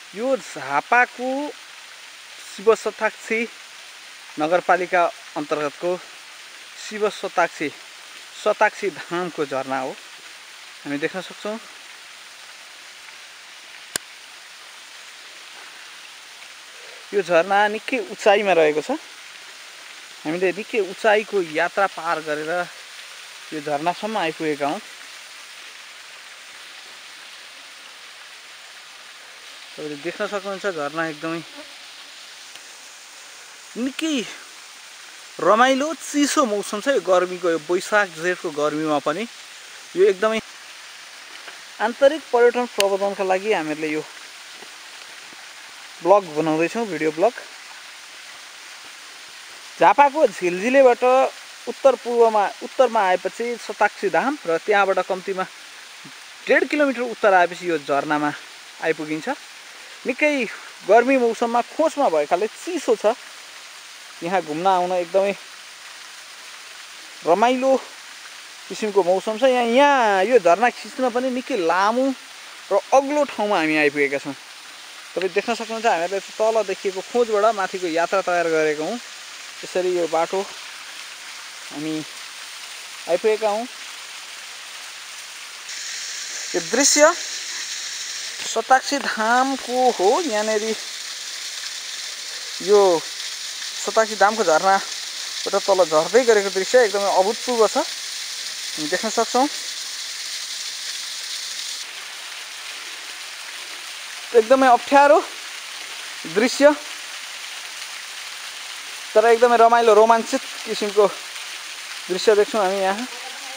यो झापाको शिव शताक्षी नगरपालिका अन्तर्गतको शिव शताक्षी धामको झरना हो। हामी देख्न सक्छौं यो झरना निकै उचाइमा रहेको छ। हामीले निकै उचाइको यात्रा पार गरेर यो झरनासम्म आइपुगेका हौं। तपाईले देख्न सक्नुहुन्छ झरना एकदमै निकै रमाइलो चिसो मौसम छ। यो गर्मीको यो वैशाख जेठको गर्मीमा पनि यो एकदमै आन्तरिक पर्यटन प्रवर्धनका लागि हामीले यो ब्लग बनाउँदैछौं, भिडियो ब्लग। झापाको झिलझिलेबाट उत्तरमा आएपछि शताक्षी धाम र त्यहाँबाट कम्तीमा 1.5 किलोमिटर उत्तर आएपछि यो झरनामा आइपुगिन्छ। निकै गर्मी मौसममा खोजमा भएकाले चिसो छ। यहाँ घुम्न आउन एकदमै रमाइलो किसिमको मौसम छ। यहाँ यो झरना खिच्न पनि निकै लामो र अग्लो ठाउँमा हामी आइपुगेका छौं। तपाईले देख्न सक्नुहुन्छ हामीले तल देखिएको खोजबाट माथिको यात्रा तयार गरेका हौं। यसरी यो बाटो हामी आइपुगेका हौं। यो दृश्य शताक्षी धामको हो। यहाँनेरि यो शताक्षी धामको झरनाबाट तल झर्दै गरेको दृश्य एकदमै अभूतपूर्व छ। हामी देख्न सक्छौं एकदमै अप्ठ्यारो दृश्य तर एकदमै रमाइलो रोमाञ्चित किसिमको दृश्य देख्छौं हामी यहाँ।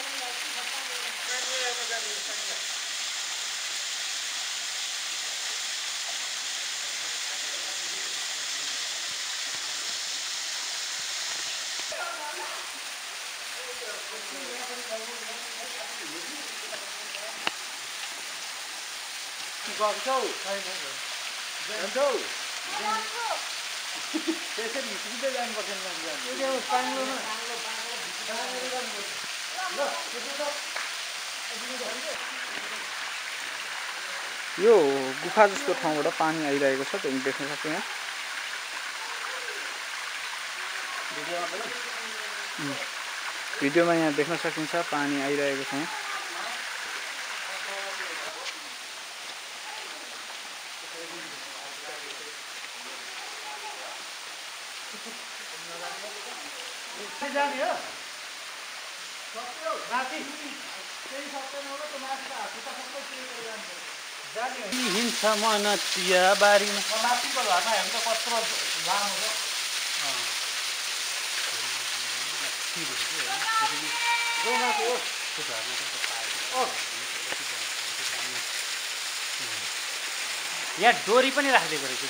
यो गुफा जस्तो ठाउँबाट पानी आइरहेको छ, तपाईले देख्न सक्नुहुन्छ यहाँ। भिडियोमा यहाँ देख्न सकिन्छ पानी आइरहेको छ। हिँड्छ मन चिया बारीमा माथिको झरना हेर्नु त कत्रो लामो छ। यहाँ डोरी पनि राखिदिएको रहेछ।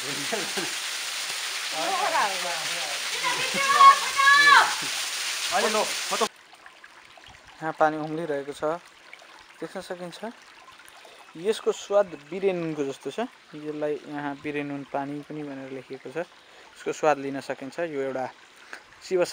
यहाँ पानी उम्लिरहेको छ, देख्न सकिन्छ। यसको स्वाद बिरेनुनको जस्तो छ। यसलाई यहाँ बिरेनुन पानी पनि भनेर लेखिएको छ। यसको स्वाद लिन सकिन्छ। यो एउटा शिव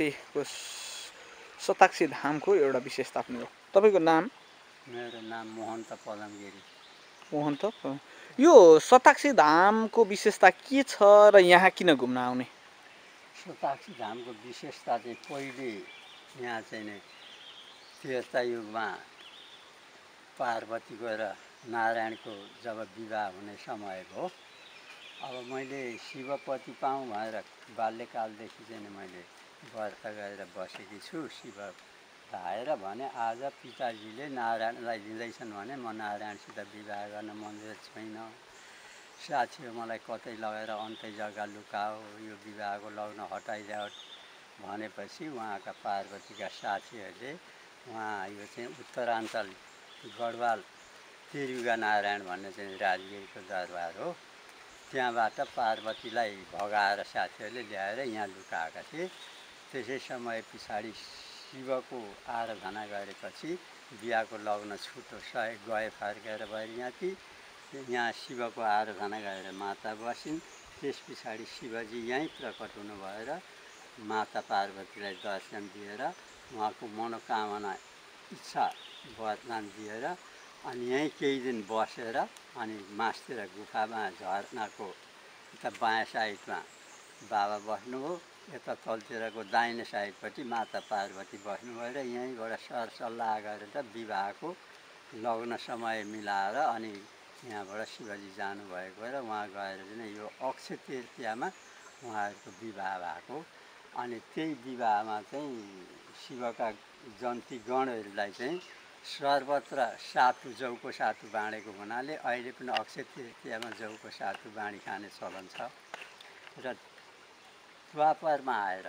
शताक्षी धामको एउटा विशेषता पनि हो। तपाईको नाम? मेरो नाम मोहन्त पदमगिरी। मोहन्त। यो शताक्षी धामको विशेषता के छ र यहाँ किन घुम्न आउने? शताक्षी धामको विशेषता चाहिँ पहिले यहाँ चाहिँ नि त्रेता युगमा पार्वतीको र नारायणको जब विवाह हुने समय हो। अब मैले शिवपति पाऊँ भनेर बाल्यकालदेखि चाहिँ मैले व्रत गरेर बसेकी छु। शिव धाएर भने आज पिताजीले नारायणलाई दिँदैछन् भने म नारायणसित विवाह गर्न मन्दिर छैन। साथी मलाई कतै लगेर अन्तै जग्गा लुकाओ, यो विवाहको लग्न हटाइदेऊ भनेपछि उहाँका पार्वतीका साथीहरूले उहाँ यो चाहिँ उत्तराञ्चल गढवाल त्रियुगा नारायण भन्ने चाहिँ राजगिरीको दरबार हो। त्यहाँबाट पार्वतीलाई भगाएर साथीहरूले ल्याएर यहाँ लुकाएका थिए। त्यसै समय पछाडि शिवको आराधना गरेपछि बिहाको लग्न छुटो गए फर्केर भइरहेकी। यहाँ शिवको आराधना गरेर माता बसिन्। त्यस पछाडि शिवजी यहीँ प्रकट हुनु भएर माता पार्वतीलाई दर्शन दिएर उहाँको मनोकामना इच्छा वरदान दिएर अनि यहीँ केही दिन बसेर अनि मासतिर गुफामा झरनाको यता बायाँ साइडमा बाबा बस्नुभयो, यता तलतिरको दाहिने साइडपट्टि माता पार्वती बस्नुभयो र यहीँबाट सरसल्लाह गरेर विवाहको लग्न समय मिलाएर अनि यहाँबाट शिवजी जानुभएको र उहाँ गएर चाहिँ यो अक्षय तृतीयामा उहाँहरूको विवाह भएको। अनि त्यही विवाहमा चाहिँ शिवका जन्ती गणहरूलाई चाहिँ सर्वत्र सातु जौको सातु बाँडेको हुनाले अहिले पनि अक्षय तृतीयामा जौको सातु बाँडी खाने चलन छ। र द्वापरमा आएर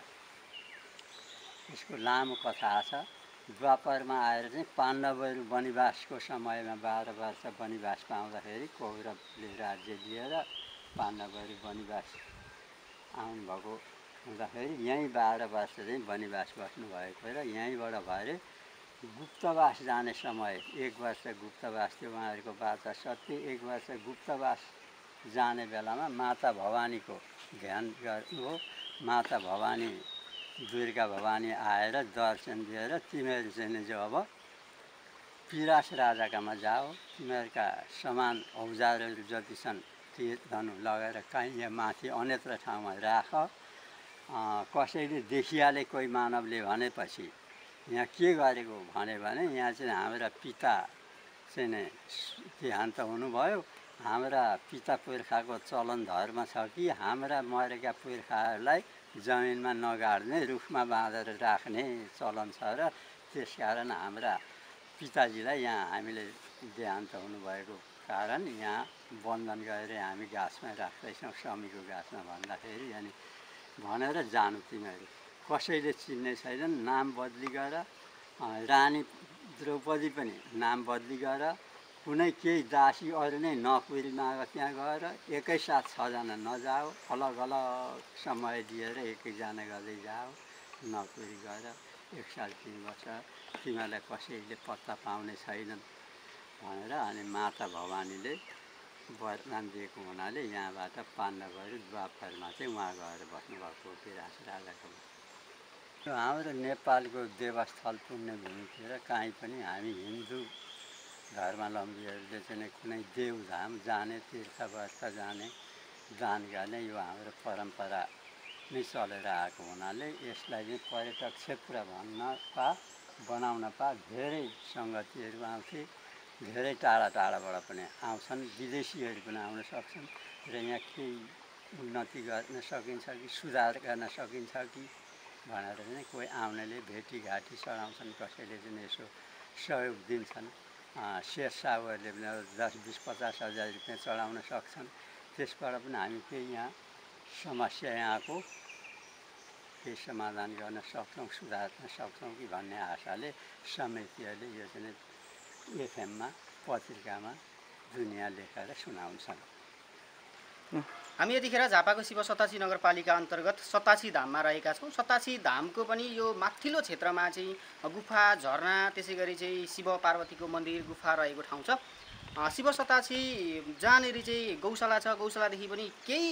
यसको लामो कथा छ। द्वापरमा आएर चाहिँ पाण्डवहरू वनवासको समयमा 12 वर्ष वनवास पाउँदाखेरि कौरवले राज्य लिएर पाण्डवहरू वनवास आउनुभएको हुँदाखेरि यहीँ 12 वर्ष चाहिँ वनवास बस्नुभएको र यहीँबाट भएर गुप्तवास जाने समय 1 वर्ष गुप्तवास थियो उहाँहरूको बाचा सत्य। 1 वर्ष गुप्तवास जाने बेलामा माता भवानीको ध्यान गर्नुभयो। माता भवानी दुर्गा भवानी आएर दर्शन दिएर तिमीहरू चाहिँ जो अब पिरास राजाकामा जाओ, तिमीहरूका सामान औजारहरू जति छन् तीर धनु लगाएर कहीँ यहाँ माथि अन्यत्र ठाउँमा राख। कसैले देखिहाले कोही मानवले भनेपछि यहाँ के गरेको भने यहाँ चाहिँ हाम्रा पिता चाहिँ नै देहान्त हुनुभयो। हाम्रा पिता पुर्खाको चलन धर्म छ कि हाम्रा मरेका पुर्खाहरूलाई जमिनमा नगाड्ने, रुखमा बाँधेर राख्ने चलन छ र त्यसकारण हाम्रा पिताजीलाई यहाँ हामीले देहान्त हुनुभएको कारण यहाँ बन्धन गरेर हामी गाछमा राख्दैछौँ, समीको गाछमा भन्दाखेरि अनि भनेर जानु तिमीहरू। कसैले चिन्ने छैनन्, नाम बदली गर। रानी द्रौपदी पनि नाम बदली गर। कुनै केही दासी अरू नै नकुरी माग त्यहाँ गएर एकैसाथ 6 जना नजाओ, अलग अलग समय दिएर एकैजना गर्दै जाओ, नकुरी गर। 1 साल 3 वर्ष तिमीहरूलाई कसैले पत्ता पाउने छैनन् भनेर अनि माता भवानीले वरदान दिएको हुनाले यहाँबाट पाण्डवहरू द्वापरमा चाहिँ उहाँ गएर बस्नुभएको पिरास राजाको। हाम्रो नेपालको देवस्थल पुण्यभूमितिर काहीँ पनि हामी हिन्दू धर्मावलम्बीहरूले चाहिँ कुनै देवधाम जाने, तीर्थव्रत जाने, दान गर्ने यो हाम्रो परम्परा नै चलेर आएको हुनाले यसलाई चाहिँ पर्यटक क्षेत्र बनाउन धेरै सङ्गतिहरू आउँथे। धेरै टाढा टाढाबाट पनि आउँछन्, विदेशीहरू पनि आउन सक्छन् र यहाँ केही उन्नति गर्न सकिन्छ कि सुधार गर्न सकिन्छ कि भनेर चाहिँ कोही आउनेले भेटीघाटी चढाउँछन्, कसैले चाहिँ यसो सहयोग दिन्छन्। शेरसाहुहरूले पनि 10, 20, 50 हजार रुपियाँ चढाउन सक्छन्। त्यसबाट पनि हामी केही यहाँ समस्या यहाँको केही समाधान गर्न सक्छौँ, सुधार्न सक्छौँ कि भन्ने आशाले समितिहरूले यो चाहिँ एफएममा पत्रिकामा दुनियाँ लेखेर सुनाउँछन्। हामी यतिखेर झापाको शिव सतासी नगरपालिका अन्तर्गत सतासी धाममा रहेका छौँ। सतासी धामको पनि यो माथिल्लो क्षेत्रमा चाहिँ गुफा, झरना, त्यसै गरी चाहिँ शिव पार्वतीको मन्दिर, गुफा रहेको ठाउँ छ। शिव सतासी जहाँनिर चाहिँ गौशाला छ, गौशालादेखि पनि केही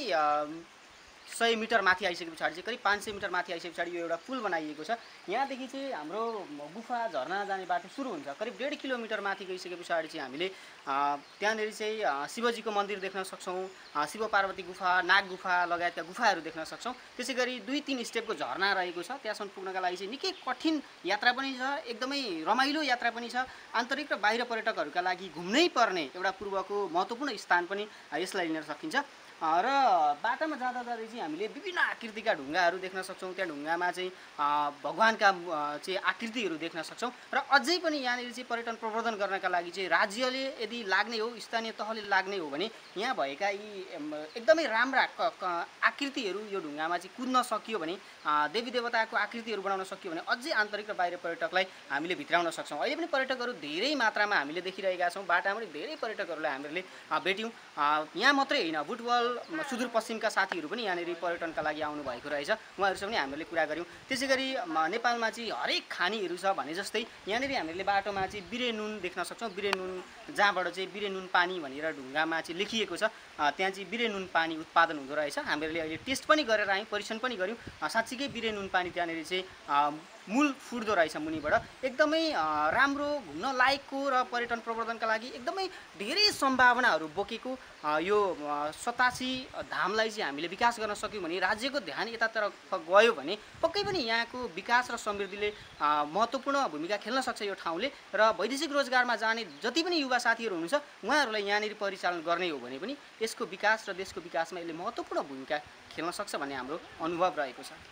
100 मिटर माथि आइसके पछाडि चाहिँ करिब 500 मिटर माथि आइसके पछाडि यो एउटा पुल बनाइएको छ। यहाँदेखि चाहिँ हाम्रो गुफा, झरना जाने बाटो सुरु हुन्छ। करिब 1.5 किलोमिटर माथि गइसके पछाडि चाहिँ हामीले त्यहाँनिर चाहिँ शिवजीको मन्दिर देख्न सक्छौँ, शिव पार्वती गुफा, नाग गुफा लगायतका गुफाहरू देख्न सक्छौँ। त्यसै गरी 2-3 स्टेपको झरना रहेको छ। त्यहाँसम्म पुग्नका लागि चाहिँ निकै कठिन यात्रा पनि छ, एकदमै रमाइलो यात्रा पनि छ। आन्तरिक र बाहिर पर्यटकहरूका लागि घुम्नै पर्ने एउटा पूर्वको महत्त्वपूर्ण स्थान पनि यसलाई लिन सकिन्छ। र बाटोमा जाँदा चाहिँ हामीले विभिन्न आकृतिका ढुङ्गाहरू देख्न सक्छौँ। त्यहाँ ढुङ्गामा चाहिँ भगवानका चाहिँ आकृतिहरू देख्न सक्छौँ। र अझै पनि यहाँनिर चाहिँ पर्यटन प्रवर्धन गर्नका लागि चाहिँ राज्यले यदि लाग्ने हो, स्थानीय तहले लाग्ने हो भने यहाँ भएका यी एकदमै राम्रा आकृतिहरू यो ढुङ्गामा चाहिँ कुद्न सकियो भने, देवी देवताको आकृतिहरू बनाउन सकियो भने अझै आन्तरिक र बाहिर पर्यटकलाई हामीले भित्राउन सक्छौँ। अहिले पनि पर्यटकहरू धेरै मात्रामा हामीले देखिरहेका छौँ। बाटामा पनि धेरै पर्यटकहरूलाई हामीले भेट्यौँ। यहाँ मात्रै होइन, बुटवल सुदूरपश्चिमका साथीहरू पनि यहाँनिर पर्यटनका लागि आउनु भएको रहेछ। उहाँहरूसँग पनि हामीले कुरा गऱ्यौँ। त्यसै गरी नेपालमा चाहिँ हरेक खानीहरू छ भने जस्तै यहाँनिर हामीले बाटोमा चाहिँ बिरे नुन देख्न सक्छौँ। बिरे नुन जहाँबाट चाहिँ बिरे नुन पानी भनेर ढुङ्गामा चाहिँ लेखिएको छ, त्यहाँ चाहिँ बिरे नुन पानी उत्पादन हुँदो रहेछ। हामीले अहिले टेस्ट पनि गरेर आयौँ, परीक्षण पनि गऱ्यौँ। साँच्चीकै बिरे नुन पानी त्यहाँनिर चाहिँ मूल फुट्दो रहेछ मुनिबाट। एकदमै राम्रो घुम्न लायकको र पर्यटन प्रवर्धनका लागि एकदमै धेरै सम्भावनाहरू बोकेको यो 87 धामलाई चाहिँ हामीले विकास गर्न सक्यौँ भने, राज्यको ध्यान यतातर्फ गयो भने पक्कै पनि यहाँको विकास र समृद्धिले महत्त्वपूर्ण भूमिका खेल्न सक्छ यो ठाउँले। र वैदेशिक रोजगारमा जाने जति पनि युवा साथीहरू हुनुहुन्छ उहाँहरूलाई यहाँनिर परिचालन गर्ने हो भने पनि यसको विकास र देशको विकासमा यसले महत्त्वपूर्ण भूमिका खेल्न सक्छ भन्ने हाम्रो अनुभव रहेको छ।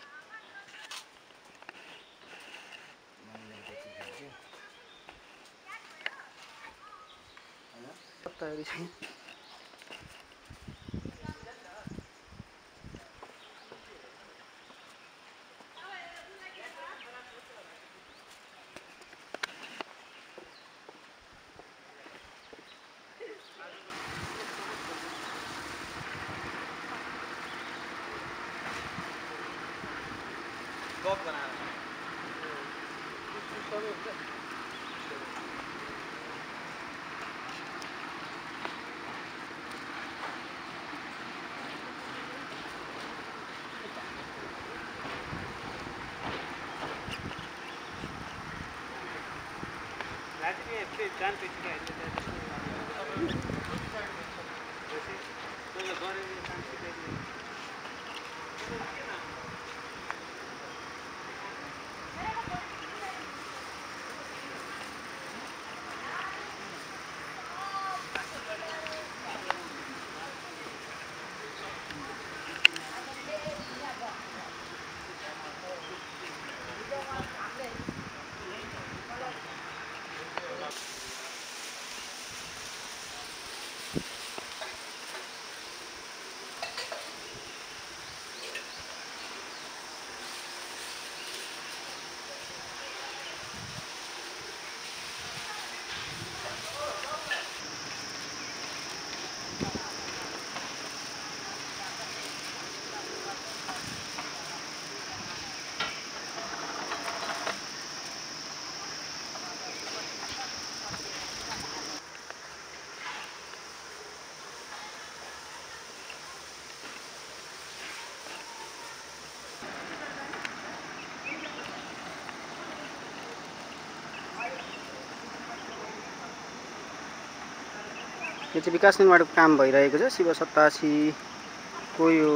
यो चाहिँ विकास निर्माणको काम भइरहेको छ। शिव 87 को यो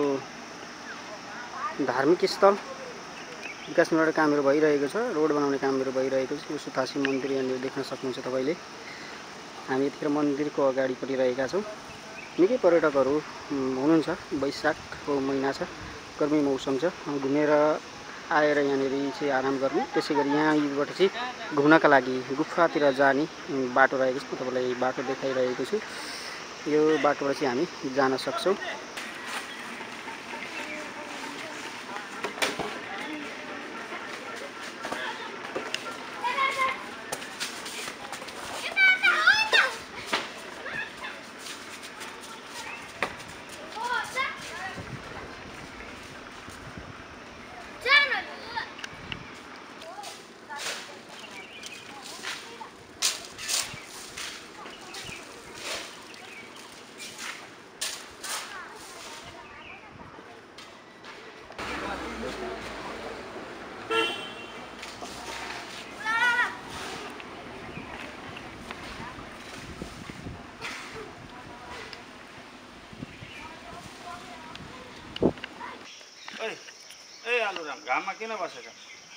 धार्मिक स्थल विकास निर्माणको कामहरू भइरहेको छ। रोड बनाउने कामहरू भइरहेको छ। यो 87 मन्दिर यहाँनिर देख्न सक्नुहुन्छ तपाईँले। हामी यतिखेर मन्दिरको अगाडिपट्टि रहेका छौँ। निकै पर्यटकहरू हुनुहुन्छ। वैशाखको महिना छ, गर्मी मौसम छ। घुमेर आएर यहाँनिर चाहिँ आराम गर्ने, त्यसै गरी यहाँबाट चाहिँ घुम्नका लागि गुफातिर जाने बाटो रहेको छ। तपाईँलाई बाटो देखाइरहेको छु। यो बाटोबाट चाहिँ हामी जान सक्छौँ। ए आलुराम घाममा किन बसेका?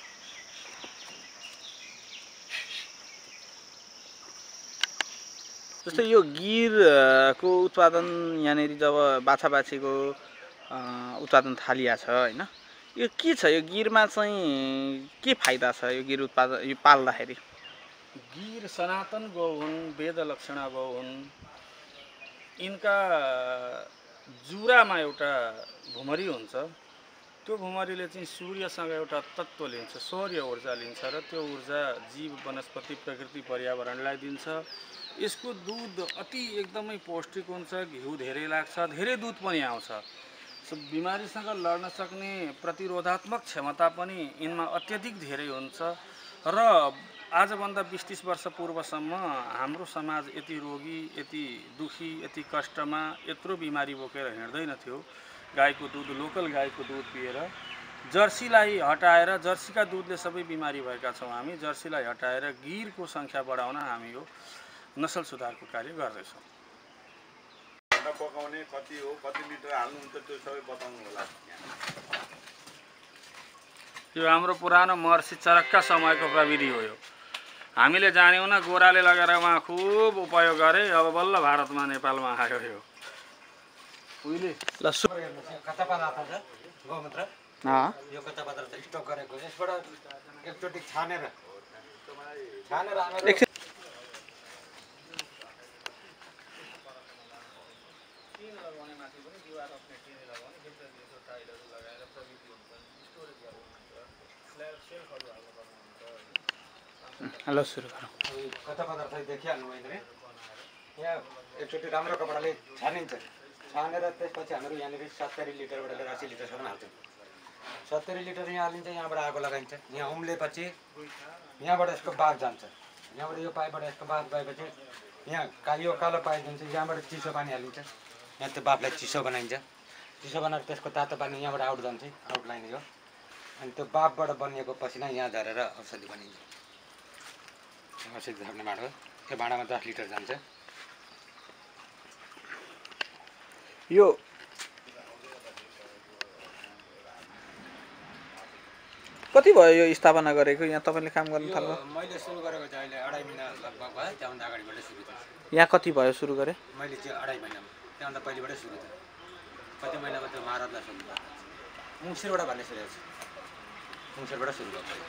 जस्तै यो गिरको उत्पादन यहाँनिर जब बाछा बाछीको उत्पादन थालिया छ होइन, यो के छ? यो गिरमा चाहिँ के फाइदा छ? यो गिर उत्पादन यो पाल्दाखेरि गिर सनातन गौ हुन्, वेद लक्षणा गौ हुन्। यिनका जुरामा एउटा भुमरी हुन्छ। त्यो भुमरीले चाहिँ सूर्यसँग एउटा तत्त्व लिन्छ, सौर्य ऊर्जा लिन्छ र त्यो ऊर्जा जीव वनस्पति प्रकृति पर्यावरणलाई दिन्छ। यसको दुध अति एकदमै पौष्टिक हुन्छ, घिउ धेरै लाग्छ, धेरै दुध पनि आउँछ। बिमारीसँग लड्न सक्ने प्रतिरोधात्मक क्षमता पनि यिनमा अत्यधिक धेरै हुन्छ। र आजभन्दा 20-30 वर्ष पूर्वसम्म हाम्रो समाज यति रोगी, यति दुखी, यति कष्टमा, यत्रो बिमारी बोकेर हिँड्दैन थियो। गाईको दुध, लोकल गाईको दुध पिएर जर्सीलाई हटाएर जर्सीका दुधले सबै बिमारी भएका छौँ हामी। जर्सीलाई हटाएर गिरको सङ्ख्या बढाउन हामी यो नसल सुधारको कार्य गर्दैछौँ। पकाउने कति हो, कति लिटर हाल्नुहुन्छ त्यो सबै बताउनु होला। यो हाम्रो पुरानो महर्षि चरकका समयको प्रविधि हो। यो हामीले जान्यौँ न, गोराले लगेर उहाँ खुब उपयोग गरे, अब बल्ल भारतमा नेपालमा आयो यो उहिले। ल कच्चा पदार्थ छ गौमूत्र, यो कच्चा पदार्थ स्टक गरेको यसबाट एकचोटि छानेर ल सुरु गरौँ। कच्चा पदार्थ देखिहाल्नु मैले यहाँ एकचोटि राम्रो कपडाले छानिन्छ। छानेर त्यसपछि हाम्रो यहाँनिर 70 लिटरबाट लिएर 80 लिटरसम्म हाल्छौँ। 70 लिटर यहाँ हालिन्छ, यहाँबाट आगो लगाइन्छ। यहाँ उम्लेपछि यहाँबाट यसको बाफ जान्छ। यहाँबाट यो पाइपबाट यसको बाफ गएपछि यहाँ यो कालो पाइप जान्छ, यहाँबाट चिसो पानी हालिन्छ। यहाँ त्यो बाफलाई चिसो बनाइन्छ। चिसो बनाएर त्यसको तातो पानी यहाँबाट आउट जान्छ, आउटलाइन यो। अनि त्यो बाफबाट बनिएको पसिना यहाँ झरेर औषधि बनिन्छ। औषधि झर्ने भाँडो, यो भाँडामा 10 लिटर जान्छ। यो कति भयो यो स्थापना गरेको? यहाँ तपाईँले काम गर्न थाल्नु? मैले सुरु गरेको चाहिँ अहिले 2.5 महिना लगभग भयो। त्यहाँभन्दा अगाडिबाटै सुरु थियो। यहाँ कति भयो सुरु गरे? मैले चाहिँ 2.5 महिनामा, त्यहाँभन्दा पहिलेबाटै सुरु थियो। कति महिनामा त्यो महाराजलाई सुरु भयो, मुङ्सिरबाट भन्ने सुरु छ, मुङ्सिरबाट सुरु भयो।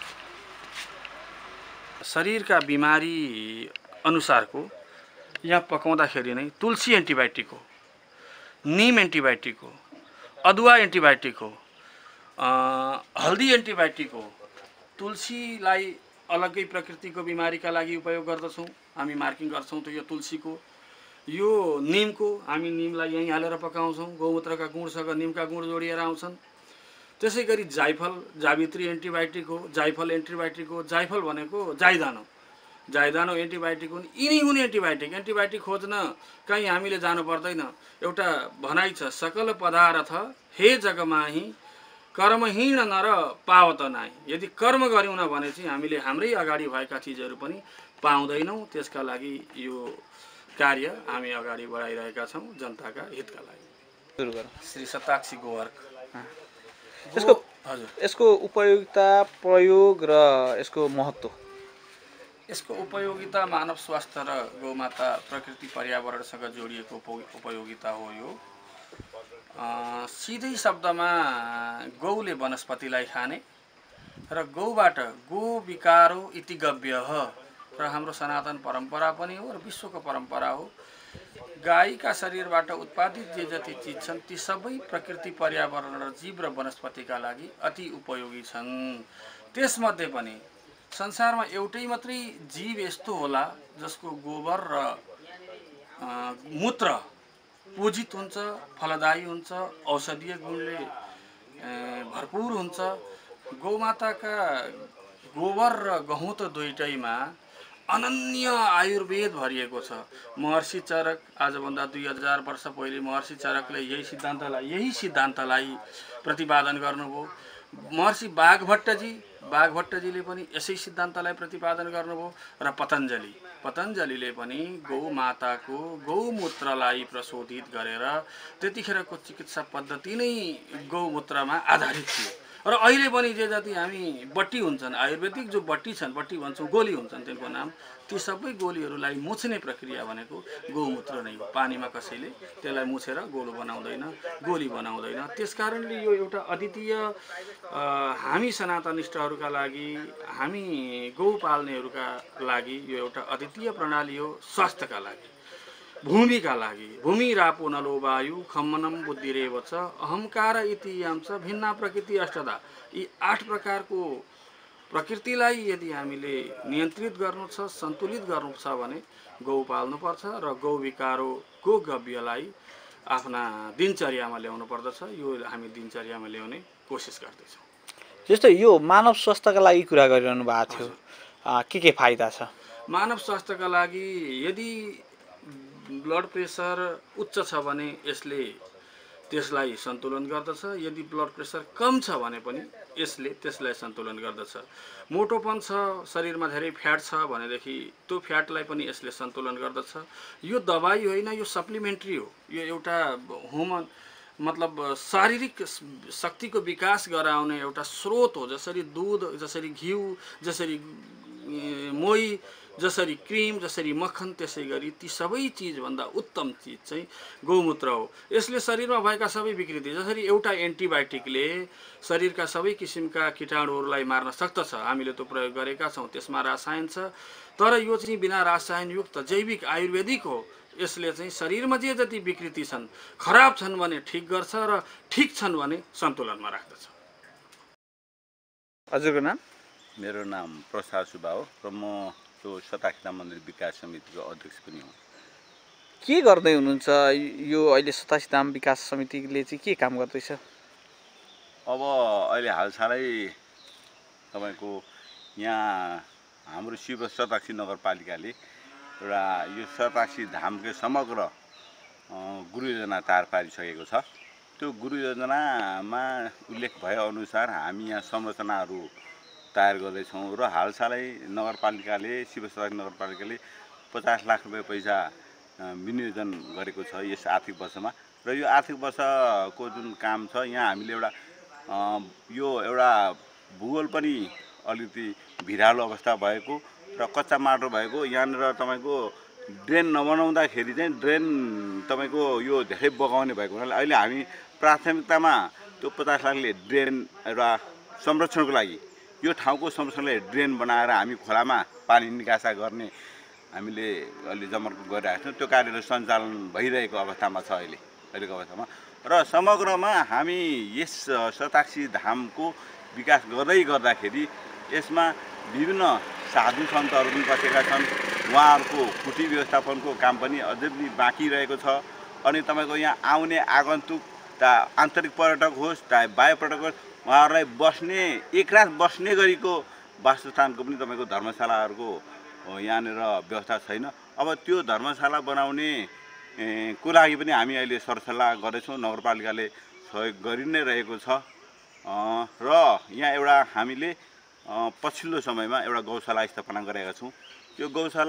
शरीरका बिमारी अनुसारको यहाँ पकाउँदाखेरि नै तुलसी एन्टिबायोटिक हो, नीम एन्टिबायोटिक हो, अदुवा एन्टिबायोटिक हो, हल्दी एन्टिबायोटिक हो। तुलसीलाई अलग्गै प्रकृतिको बिमारीका लागि उपयोग गर्दछौँ, हामी मार्किङ गर्छौँ। त यो तुलसीको, यो निमको, हामी निमलाई यहीँ हालेर पकाउँछौँ। गौमूत्रका गुणसँग निमका गुण जोडिएर आउँछन्। त्यसै गरी जाइफल, जावित्री एन्टिबायोटिक हो, जाइफल एन्टिबायोटिक हो। जाइफल भनेको जाइदानो, जाइदानो एन्टिबायोटिक हुन्। यिनी हुन् एन्टिबायोटिक। एन्टिबायोटिक खोज्न कहीँ हामीले जानु पर्दैन। एउटा भनाइ छ, सकल पदार्थ हे जगमाही कर्महीन नर पावत नाहि। यदि कर्म गऱ्यौँ न भने चाहिँ हामीले हाम्रै अगाडि भएका चिजहरू पनि पाउँदैनौँ। त्यसका लागि यो कार्य हामी अगाडि बढाइरहेका छौँ जनताका हितका लागि। सुरु गरौँ। श्री सताक्षी गोवर्क। यसको हजुर, यसको उपयोगिता, प्रयोग र यसको महत्त्व? यसको उपयोगिता मानव स्वास्थ्य र गौमाता प्रकृति पर्यावरणसँग जोडिएको उपयोगिता हो। यो सिधै शब्दमा गौले वनस्पतिलाई खाने र गौबाट गो विकारो इति गव्यः र हाम्रो सनातन परम्परा पनि हो र विश्वको परम्परा हो। गाईका शरीरबाट उत्पादित जे जति चिज छन् ती सबै प्रकृति पर्यावरण र जीव र वनस्पतिका लागि अति उपयोगी छन्। त्यसमध्ये पनि संसारमा एउटै मात्रै जीव यस्तो होला जसको गोबर र मूत्र पूजित हुन्छ, फलदायी हुन्छ, औषधीय गुणले भरपूर हुन्छ। गौमाताका गोबर र गहुँत दुईटैमा अनन्य आयुर्वेद भरिएको छ। महर्षि चरक, आजभन्दा 2000 वर्ष पहिले महर्षि चरकले यही सिद्धान्तलाई प्रतिपादन गर्नुभयो। महर्षि बाघभट्टजीले पनि यसै सिद्धान्तलाई प्रतिपादन गर्नुभयो। र पतञ्जलिले पनि गौमाताको गौमूत्रलाई प्रशोधित गरेर त्यतिखेरको चिकित्सा पद्धति नै गौमूत्रमा आधारित थियो। र अहिले पनि जे जति हामी बट्टी हुन्छन्, आयुर्वेदिक जो बट्टी छन्, बट्टी भन्छौँ, गोली हुन्छन्, तिनको नाम, ती सबै गोलीहरूलाई मुछ्ने प्रक्रिया भनेको गौमूत्र नै हो। पानीमा कसैले त्यसलाई मुछेर गोलो बनाउँदैन, गोली बनाउँदैन। त्यसकारणले यो एउटा अद्वितीय, हामी सनातनिष्ठहरूका लागि, हामी गौ पाल्नेहरूका लागि यो एउटा अद्वितीय प्रणाली हो। स्वास्थ्यका लागि, भूमिका लागि, भूमि रापो नलो वायु खम्मनम बुद्धिरेव च अहंकार इति यांश भिन्ना प्रकृति अष्टदा। यी 8 प्रकारको प्रकृतिलाई यदि हामीले नियन्त्रित गर्नु छ, सन्तुलित गर्नु छ भने गौ पाल्नुपर्छ र गौ विकारो गो गव्यलाई आफ्ना दिनचर्यामा ल्याउनु पर्दछ। यो हामी दिनचर्यामा ल्याउने कोसिस गर्दैछौँ। जस्तै यो मानव स्वास्थ्यका लागि कुरा गरिरहनु भएको थियो, के फाइदा छ? मानव स्वास्थ्यका लागि यदि ब्लड प्रेसर उच्च छ भने यसले त्यसलाई सन्तुलन गर्दछ। यदि ब्लड प्रेसर कम छ भने पनि यसले त्यसलाई सन्तुलन गर्दछ। मोटोपन छ, शरीरमा धेरै फ्याट छ भनेदेखि त्यो फ्याटलाई पनि यसले सन्तुलन गर्दछ। यो दबाई होइन, यो सप्लिमेन्ट्री हो। यो एउटा मतलब शारीरिक शक्तिको विकास गराउने एउटा स्रोत हो। जसरी दूध, जसरी घिउ, जसरी मोही, जसरी क्रिम, जसरी मक्खन, त्यसै गरी ती सबै चिजभन्दा उत्तम चिज चाहिँ गौमूत्र हो। यसले शरीरमा भएका सबै विकृति, जसरी एउटा एन्टिबायोटिकले शरीरका सबै किसिमका कीटाणुहरूलाई मार्न सक्दछ, हामीले त्यो प्रयोग गरेका छौँ, त्यसमा रसायन छ, तर यो चाहिँ बिना रसायनयुक्त जैविक आयुर्वेदिक हो। यसले चाहिँ शरीरमा जे जति विकृति छन्, खराब छन् भने ठिक गर्छ र ठिक छन् भने सन्तुलनमा राख्दछ। हजुरको नाम? मेरो नाम प्रसाद सुब्बा हो र म त्यो सतासी मन्दिर विकास समितिको अध्यक्ष पनि हो। के गर्दै हुनुहुन्छ? यो अहिले 87 धाम विकास समितिले चाहिँ के काम गर्दैछ? अब अहिले हालसालै तपाईँको यहाँ हाम्रो शिव सतासी नगरपालिकाले एउटा यो 87 धामकै समग्र गुरु योजना तयार पारिसकेको छ। त्यो गुरु योजनामा उल्लेख भएअनुसार हामी यहाँ संरचनाहरू तयार गर्दैछौँ र हालसालै नगरपालिकाले, शिव सतासी नगरपालिकाले 50 लाख रुपियाँ पैसा विनियोजन गरेको छ यस आर्थिक वर्षमा। र यो आर्थिक वर्षको जुन काम छ, यहाँ हामीले एउटा भूगोल पनि अलिकति भिरालो अवस्था भएको र कच्चा माटो भएको, यहाँनिर तपाईँको ड्रेन नबनाउँदाखेरि चाहिँ ड्रेन तपाईँको यो धेरै बगाउने भएको हुनाले अहिले हामी प्राथमिकतामा त्यो 50 लाखले ड्रेन एउटा संरक्षणको लागि, यो ठाउँको संरक्षणलाई ड्रेन बनाएर हामी खोलामा पानी निकासा गर्ने हामीले अहिले जमर्को गरिरहेका छौँ। त्यो कार्यहरू सञ्चालन भइरहेको अवस्थामा छ अहिलेको अवस्थामा। र समग्रमा हामी यस 87 धामको विकास गर्दाखेरि यसमा विभिन्न साधु सन्तहरू पनि बसेका छन्। उहाँहरूको कुटी व्यवस्थापनको काम पनि अझै पनि बाँकी रहेको छ। अनि तपाईँको यहाँ आउने आगन्तुक, आन्तरिक पर्यटक होस् चाहे बाह्य पर्यटक होस्, उहाँहरूलाई बस्ने, एक रात बस्ने गरीको वासस्थानको पनि तपाईँको धर्मशालाहरूको यहाँनिर व्यवस्था छैन। अब त्यो धर्मशाला बनाउने को लागि पनि हामी अहिले सरसल्लाह गर्दैछौँ। नगरपालिकाले सहयोग गरि नै रहेको छ। र यहाँ एउटा हामीले पछिल्लो समयमा एउटा गौशाला स्थापना गरेका छौँ। त्यो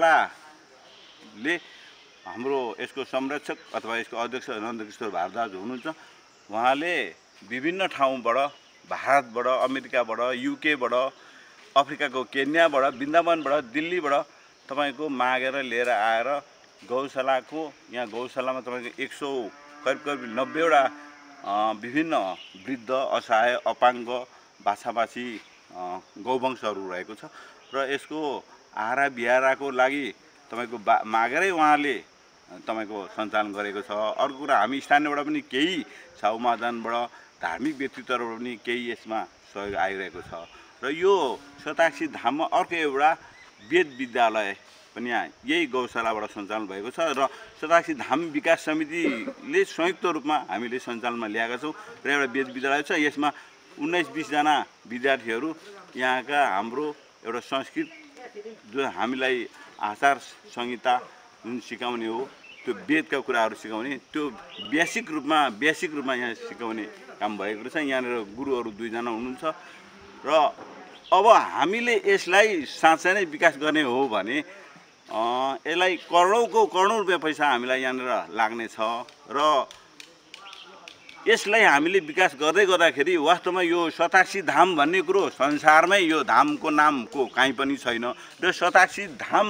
गौशालाले हाम्रो यसको संरक्षक अथवा यसको अध्यक्ष नन्दकिशोर भारद्वाज हुनुहुन्छ। उहाँले विभिन्न ठाउँबाट, भारतबाट, अमेरिकाबाट, युकेबाट, अफ्रिकाको केन्याबाट, वृन्दावनबाट, दिल्लीबाट तपाईँको मागेर लिएर आएर गौशालाको, यहाँ गौशालामा तपाईँको 100 करिब 90वटा विभिन्न वृद्ध, असहाय, अपाङ्ग, बाछाबाछी गौवंशहरू रहेको छ। र यसको आहारा बिहाराको लागि तपाईँको मागेरै उहाँले तपाईँको सञ्चालन गरेको छ। अर्को कुरा, हामी स्थानीयबाट पनि केही साहुमादानबाट, धार्मिक व्यक्तित्वबाट पनि केही यसमा सहयोग आइरहेको छ। र यो 87 धाममा अर्को एउटा वेद विद्यालय पनि यहाँ यही गौशालाबाट सञ्चालन भएको छ। र 87 धाम विकास समितिले संयुक्त रूपमा हामीले सञ्चालनमा ल्याएका छौँ। र एउटा वेद विद्यालय छ। यसमा 19-20 जना विद्यार्थीहरू यहाँका हाम्रो एउटा संस्कृत जुन हामीलाई आचार संहिता जुन सिकाउने हो, त्यो वेदका कुराहरू सिकाउने, त्यो बेसिक रूपमा यहाँ सिकाउने काम भएको रहेछ। यहाँनिर गुरुहरू 2 जना हुनुहुन्छ। र अब हामीले यसलाई साँच्चै नै विकास गर्ने हो भने यसलाई करोडौँ रुपियाँ पैसा हामीलाई यहाँनिर लाग्ने छ। र यसलाई हामीले विकास गर्दाखेरि वास्तवमा यो 87 धाम भन्ने कुरो संसारमै यो धामको नामको कहीँ पनि छैन। र 87 धाम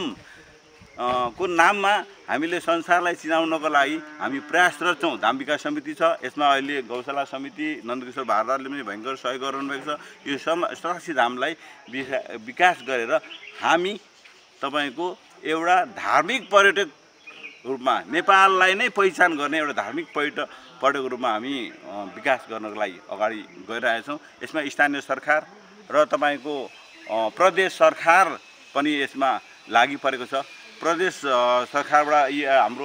को नाममा हामीले संसारलाई चिनाउनको लागि हामी प्रयासरत छौँ। धाम विकास समिति छ, यसमा अहिले गौशाला समिति नन्दकिशोर भारद्वाजले पनि भयङ्कर सहयोग गर्नुभएको छ। यो 87 धामलाई विकास गरेर हामी तपाईँको एउटा धार्मिक पर्यटक रूपमा नेपाललाई नै पहिचान गर्ने एउटा धार्मिक पर्यटक रूपमा हामी विकास गर्नको लागि अगाडि गइरहेका छौँ। यसमा स्थानीय सरकार र तपाईँको प्रदेश सरकार पनि यसमा लागि परेको छ। प्रदेश सरकारबाट हाम्रो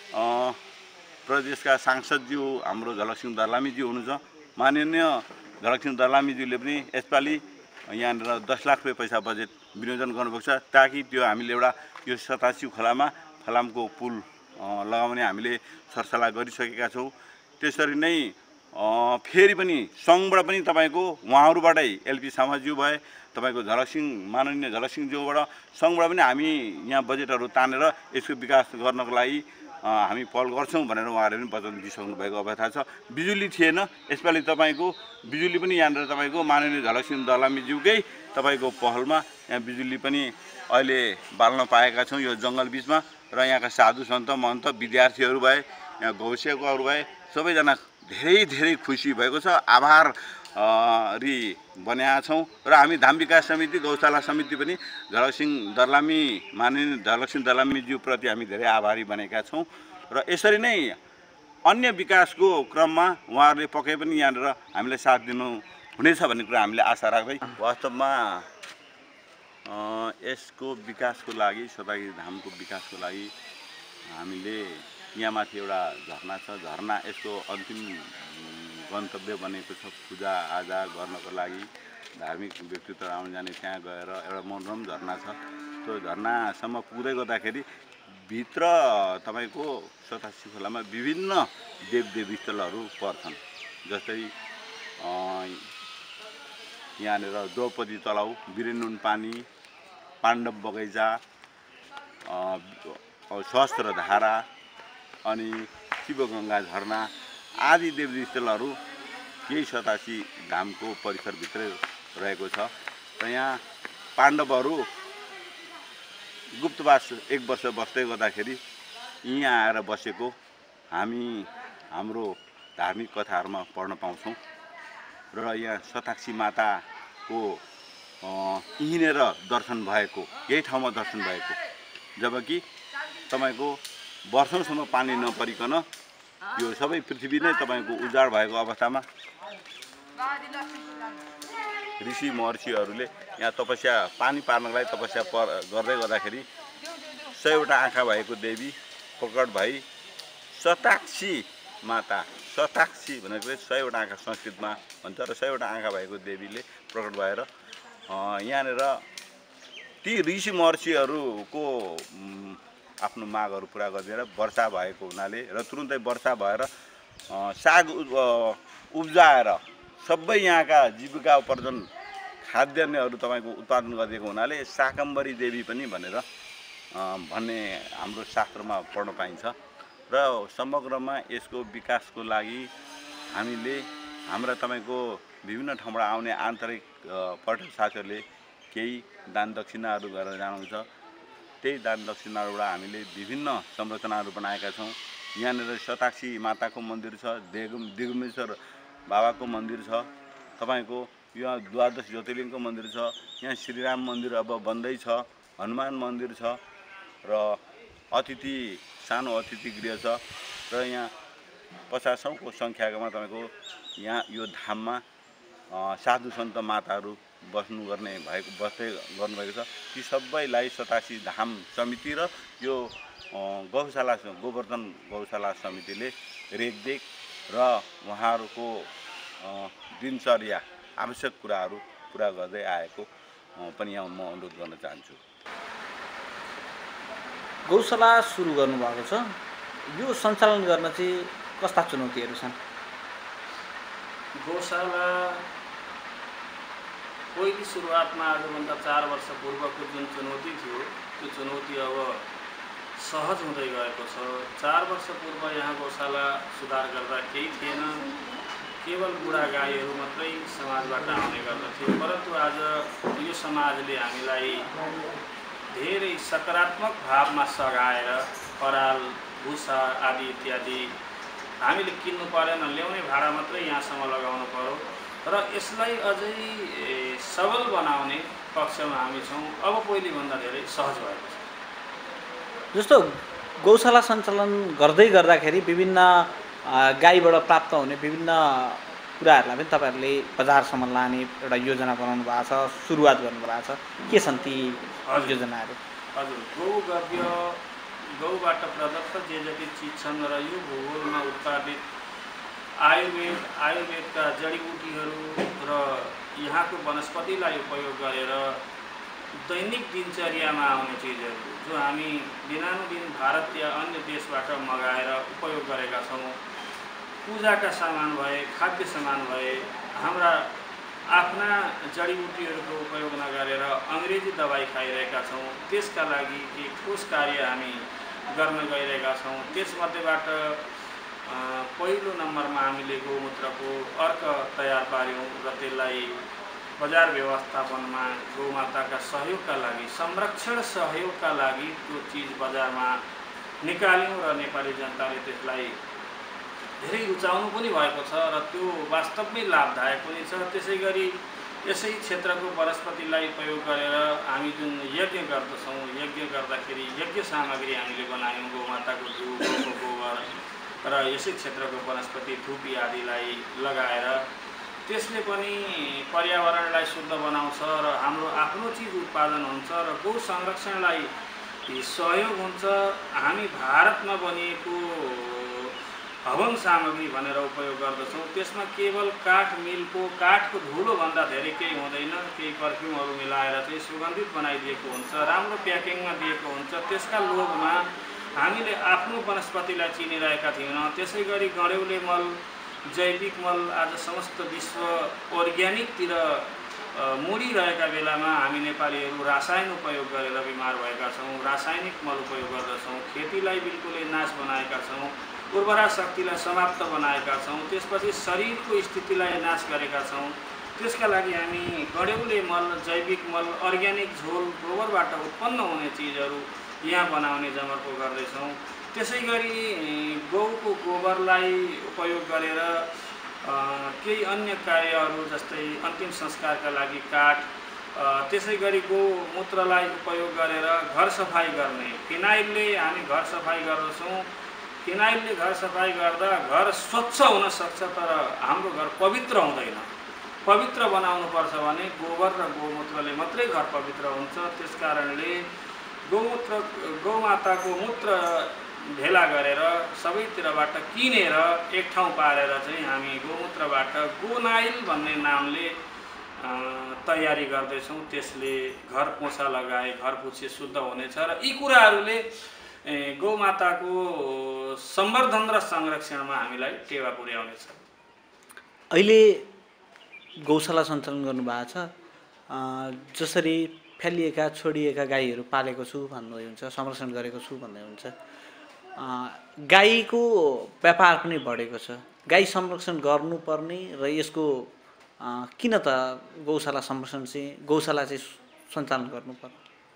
प्रदेशका सांसदज्यू हाम्रो झलकसिंह दर्लामीज्यू हुनुहुन्छ। माननीय झलकसिंह दर्लामीज्यूले पनि यसपालि यहाँनिर 10 लाख रुपियाँ पैसा बजेट विनियोजन गर्नुभएको छ, ताकि त्यो हामीले एउटा यो 87 खोलामा फलामको पुल लगाउने हामीले सरसल्लाह गरिसकेका छौँ। त्यसरी नै फेरि पनि सङ्घबाट पनि तपाईँको उहाँहरूबाटै एलपी समाजज्यू भए तपाईँको झलकसिंह माननीय झलकसिंहज्यूबाट सङ्घबाट पनि हामी यहाँ बजेटहरू तानेर यसको विकास गर्नको लागि हामी पहल गर्छौँ भनेर उहाँहरूले पनि वचन दिइसक्नु भएको अवस्था छ। बिजुली थिएन, यसपालि तपाईँको बिजुली पनि यहाँनिर तपाईँको माननीय झलकसिंह दलामीज्यूकै तपाईँको पहलमा यहाँ बिजुली पनि अहिले बाल्न पाएका छौँ यो जङ्गल बिचमा। र यहाँका साधु सन्त महन्त विद्यार्थीहरू भए, यहाँ गौसेवकहरू भए, सबैजना धेरै धेरै खुसी भएको छ, आभार री बनाएका छौँ। र हामी धाम विकास समिति गौशाला समिति पनि माननीय झलकसिंह दलामीज्यूप्रति हामी धेरै आभारी बनेका छौँ। र यसरी नै अन्य विकासको क्रममा उहाँहरूले पक्कै पनि यहाँनिर हामीलाई साथ दिनु हुनेछ भन्ने कुरा हामीले आशा राख्दै, वास्तवमा यसको विकासको लागि सतासी धामको विकासको लागि हामीले यहाँ माथि एउटा झरना छ, झरना यसको अन्तिम गन्तव्य बनेको छ। पूजा आजा गर्नको लागि धार्मिक व्यक्तित्व आउन जाने त्यहाँ गएर एउटा मनोरम झरना छ। त्यो झरनासम्म पुग्दै गर्दाखेरि भित्र तपाईँको सतासी खोलामा विभिन्न देवदेवी स्थलहरू पर्छन्, जस्तै यहाँनिर द्रौपदी तलाउ, वीरेनुन पानी, पाण्डव बगैँचा, सहस्त्रधारा अनि शिवगङ्गा झरना आदि देवी स्थलहरू केही सतासी धामको परिसरभित्रै रहेको छ। र यहाँ पाण्डवहरू गुप्तवास 1 वर्ष बस्दै गर्दाखेरि यहाँ आएर बसेको हामी हाम्रो धार्मिक कथाहरूमा पढ्न पाउँछौँ। र यहाँ सतासी माताको यहीँनिर दर्शन भएको, यही ठाउँमा दर्शन भएको, जबकि तपाईँको वर्षौँसम्म पानी नपरिकन यो सबै पृथ्वी नै तपाईँको उजाड भएको अवस्थामा ऋषि महर्षिहरूले यहाँ तपस्या पानी पार्नलाई तपस्या गर्दै गर्दाखेरि 100वटा आँखा भएको देवी प्रकट भई सतासी माता, सतासी भनेको 100वटा आँखा संस्कृतमा भन्छ, र 100वटा आँखा भएको देवीले प्रकट भएर यहाँनिर ती ऋषि महर्षिहरूको आफ्नो मागहरू पुरा गरिदिएर वर्षा भएको हुनाले र तुरुन्तै वर्षा भएर साग उब्जाएर सबै यहाँका जीविका उपार्जन खाद्यान्नहरू तपाईँको उत्पादन गरिदिएको हुनाले शाकम्भरी देवी पनि भनेर भन्ने हाम्रो शास्त्रमा पढ्न पाइन्छ। र समग्रमा यसको विकासको लागि हामीले हाम्रा तपाईँको विभिन्न ठाउँबाट आउने आन्तरिक पर्यटक साथीहरूले केही दान दक्षिणाहरू गरेर जानुहुन्छ। त्यही दान दक्षिणाहरूबाट हामीले विभिन्न संरचनाहरू बनाएका छौँ। यहाँनिर सतासी माताको मन्दिर छ, दिगमेश्वर बाबाको मन्दिर छ, तपाईँको यहाँ द्वादश ज्योतिर्लिङ्गको मन्दिर छ, यहाँ श्रीराम मन्दिर अब बन्दैछ, हनुमान मन्दिर छ, र सानो अतिथि गृह छ। र यहाँ 50औँको सङ्ख्यामा तपाईँको यहाँ यो धाममा साधु सन्त माताहरू बस्दै गर्नुभएको छ। ती सबैलाई सतासी धाम समिति र यो गौशाला गोवर्धन गौशाला समितिले रेखदेख र उहाँहरूको दिनचर्या आवश्यक कुराहरू पुरा गर्दै आएको पनि यहाँ म अनुरोध गर्न चाहन्छु। गौशाला सुरु गर्नुभएको छ, यो सञ्चालन गर्न चाहिँ कस्ता चुनौतीहरू छन्? गौशाला पहिलो सुरुवातमा आजभन्दा 4 वर्ष पूर्वको जुन चुनौती थियो त्यो चुनौती अब सहज हुँदै गएको छ। 4 वर्ष पूर्व यहाँ गौशाला सुधार गर्दा केही थिएन, केवल बुढा गाईहरू मात्रै समाजबाट आउने गर्दथ्यो। परन्तु आज यो समाजले हामीलाई धेरै सकारात्मक भावमा सघाएर पराल भुसा आदि इत्यादि हामीले किन्नु परेन, ल्याउने भाडा मात्रै यहाँसम्म लगाउनु पर्यो र यसलाई अझै सबल बनाउने पक्षमा हामी छौँ। अब पहिलेभन्दा धेरै सहज भएको छ। जस्तो गौशाला सञ्चालन गर्दै गर्दाखेरि विभिन्न गाईबाट प्राप्त हुने विभिन्न कुराहरूलाई पनि तपाईँहरूले बजारसम्म लाने एउटा योजना बनाउनु भएको छ, सुरुवात गर्नुभएको छ। के छन् ती योजनाहरू? हजुर, गौगव्य, गौबाट प्रदत्त जे जति चिज छन् र यो भूगोलमा उत्पादित आयुर्वेदका जडीबुटीहरू र यहाँको वनस्पतिलाई उपयोग गरेर दैनिक दिनचर्यामा आउने चिजहरू जो हामी दिनानुदिन भारत या अन्य देशबाट मगाएर उपयोग गरेका छौँ, पूजाका सामान भए, खाद्य सामान भए, हाम्रा आफ्ना जडीबुटीहरूको उपयोग नगरेर अङ्ग्रेजी दबाई खाइरहेका छौँ। त्यसका लागि केही ठोस कार्य हामी गर्न गइरहेका छौँ। त्यसमध्येबाट पहिलो नम्बरमा हामीले गोमूत्रको अर्क तयार पार्यौँ र त्यसलाई बजार व्यवस्थापनमा गौमाताका सहयोगका लागि, संरक्षण सहयोगका लागि त्यो चिज बजारमा निकाल्यौँ र नेपाली जनताले त्यसलाई धेरै रुचाउनु पनि भएको छ र त्यो वास्तवमै लाभदायक पनि छ। त्यसै गरी यसै क्षेत्रको वनस्पतिलाई प्रयोग गरेर हामी जुन यज्ञ गर्दछौँ, यज्ञ गर्दाखेरि यज्ञ सामग्री हामीले बनायौँ, गौमाताको घिउ, गौको गोबर र यसै क्षेत्रको वनस्पति धुपी आदिलाई लगाएर त्यसले पनि पर्यावरणलाई शुद्ध बनाउँछ र हाम्रो आफ्नो चिज उत्पादन हुन्छ र गौ संरक्षणलाई सहयोग हुन्छ। हामी भारतमा बनिएको हवन सामग्री भनेर उपयोग गर्दछौँ। त्यसमा केवल काठ मिलको काठको धुलोभन्दा धेरै केही हुँदैन। केही पर्फ्युमहरू मिलाएर चाहिँ सुगन्धित बनाइदिएको हुन्छ, राम्रो प्याकिङमा दिएको हुन्छ। त्यसका लोभमा हामीले आफ्नो वनस्पतिलाई चिनिरहेका थिएनौँ। त्यसै गरी गडेउले मल, जैविक मल आज समस्त विश्व अर्ग्यानिकतिर मोडिरहेका बेलामा हामी नेपालीहरू रासायन उपयोग गरेर बिमार भएका छौँ। रासायनिक मल उपयोग गर्दछौँ, खेतीलाई बिल्कुलै नाश बनाएका छौँ, उर्वरा शक्तिलाई समाप्त बनाएका छौँ, त्यसपछि शरीरको स्थितिलाई नाश गरेका छौँ। त्यसका लागि हामी गडेउले मल, जैविक मल, अर्ग्यानिक झोल, गोबरबाट उत्पन्न हुने चिजहरू यहाँ बनाउने जमर्को गर्दैछौँ। त्यसै गरी गौको गोबरलाई उपयोग गरेर केही अन्य कार्यहरू जस्तै अन्तिम संस्कारका लागि काठ, त्यसै गरी गोमूत्रलाई उपयोग गरेर घर सफाइ गर्ने, फिनाइलले हामी घर सफाइ गर्दछौँ। फिनाइलले घर सफाइ गर्दा घर स्वच्छ हुन सक्छ, तर हाम्रो घर पवित्र हुँदैन। पवित्र बनाउनुपर्छ भने गोबर र गोमूत्रले मात्रै घर पवित्र हुन्छ। त्यसकारणले गौमाताको मूत्र भेला गरेर सबैतिरबाट किनेर एक ठाउँ पारेर चाहिँ हामी गोमूत्रबाट गोनाइल भन्ने नामले तयारी गर्दैछौँ। त्यसले घर पोछा लगाए घर पुछे शुद्ध हुनेछ र यी कुराहरूले गौमाताको सम्वर्धन र संरक्षणमा हामीलाई टेवा पुर्याउनेछ। अहिले गौशाला सञ्चालन गर्नुभएको छ, जसरी फ्यालिएका छोडिएका गाईहरू पालेको छु भन्दै हुन्छ, संरक्षण गरेको छु भन्दै हुन्छ। गाईको व्यापार पनि बढेको छ। गाई संरक्षण गर्नुपर्ने र यसको किन त गौशाला संरक्षण चाहिँ गौशाला चाहिँ सञ्चालन गर्नुपर्ने?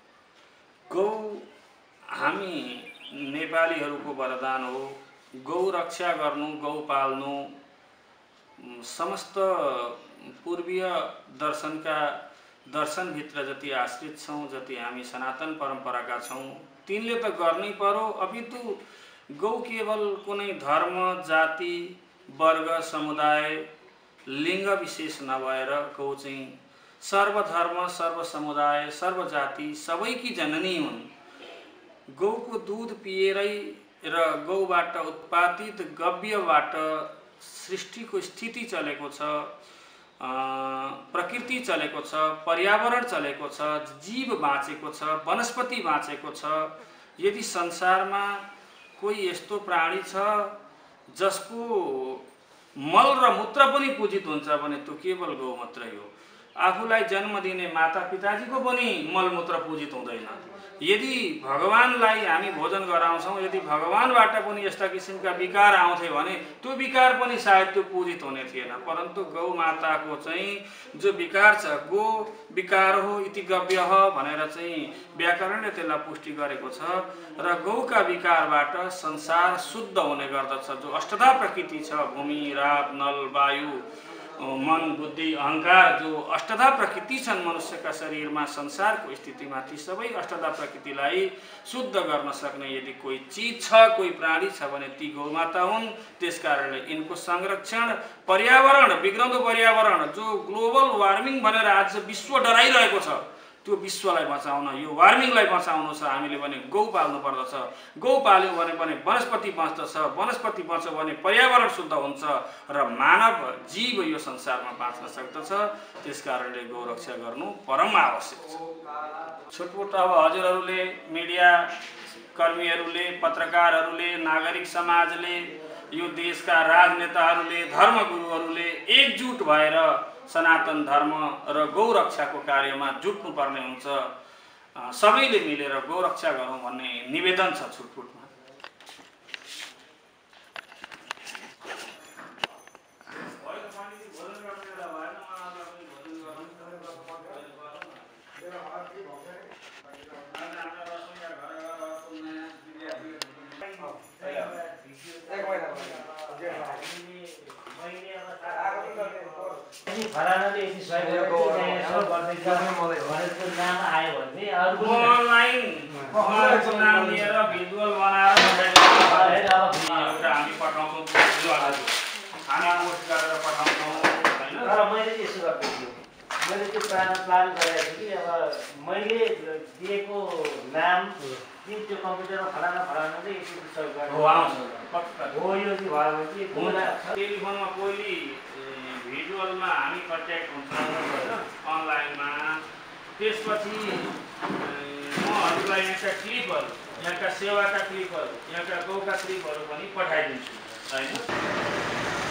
गौ हामी नेपालीहरूको वरदान हो। गौ रक्षा गर्नु, गौ पाल्नु समस्त पूर्वीय दर्शनभित्र जति आश्रित छौँ, जति हामी सनातन परम्पराका छौँ, तिनले त गर्नै पर्यो। अपितु गौ केवल कुनै धर्म, जाति, वर्ग, समुदाय, लिङ्ग विशेष नभएर गौ चाहिँ सर्वधर्म, सर्व समुदाय, सर्व जाति सबैकी जननी हुन्। गौको दूध पिएरै र गौबाट उत्पादित गव्यबाट सृष्टिको स्थिति चलेको छ, प्रकृति चलेको छ, पर्यावरण चलेको छ, जीव बाँचेको छ, वनस्पति बाँचेको छ। यदि संसारमा कोही यस्तो प्राणी छ जसको मल र मूत्र पनि पूजित हुन्छ भने त्यो केवल गौ मात्रै हो। आफूलाई जन्म दिने माता पिताजीको पनि मलमूत्र पूजित हुँदैन। यदि भगवानलाई हामी भोजन गराउँछौँ, यदि भगवानबाट पनि यस्ता किसिमका विकार आउँथे भने त्यो विकार पनि सायद त्यो पूजित हुने थिएन। परन्तु गौ माताको चाहिँ जो विकार छ, गो विकार हो इति गव्य भनेर चाहिँ व्याकरणले त्यसलाई पुष्टि गरेको छ। र गौका विकारबाट संसार शुद्ध हुने गर्दछ। जो अष्टधा प्रकृति छ, भूमि, राप, नल, वायु, मन, बुद्धि, अहङ्कार, जो अष्टधा प्रकृति छन् मनुष्यका शरीरमा, संसारको स्थितिमा, ती सबै अष्टधा प्रकृतिलाई शुद्ध गर्न सक्ने यदि कोही चिज छ, कोही प्राणी छ भने ती गौमाता हुन्। त्यसकारणले यिनको संरक्षण, पर्यावरण, बिग्रँदो पर्यावरण जो ग्लोबल वार्मिङ भनेर आज विश्व डराइरहेको छ, त्यो विश्वलाई बचाउन, यो वार्मिङलाई बचाउनु छ हामीले भने गौ पाल्नु पर्दछ। गौ पाल्यौँ भने पनि वनस्पति बच्दछ, वनस्पति बच्यो भने पर्यावरण शुद्ध हुन्छ र मानव जीव यो संसारमा बाँच्न सक्दछ। त्यसकारणले गौ रक्षा गर्नु परम आवश्यक छ। छुटपुट अब हजुरहरूले, मिडिया कर्मीहरूले, पत्रकारहरूले, नागरिक समाजले यो देशका राजनेताहरूले धर्मगुरुहरूले एकजुट भएर सनातन धर्म र गौरक्षाको कार्यमा जुट्नुपर्ने हुन्छ। सबैले मिलेर गौरक्षा गरौँ भन्ने निवेदन छ छुटपुटमा। नाम लिएर भिजुअल बनाएर हामी पठाउँछौँ, हामी पोस्ट गरेर पठाउँछौँ होइन। तर मैले यसो गर्दै थिएँ, मैले त्यो प्लान गरेको थिएँ कि अब मैले दिएको नाम त्यो कम्प्युटरमा फलाना फलानाले यति सहयोग गर्ने हो यो चाहिँ भयो भने चाहिँ टेलिफोनमा पहिले भिजुअलमा हामी कन्ट्याक्ट हुन्छौँ होइन अनलाइनमा। त्यसपछि म हजुरलाई यहाँका क्लिपहरू, यहाँका सेवाका क्लिपहरू, यहाँका गाउँका क्लिपहरू पनि पठाइदिन्छु होइन।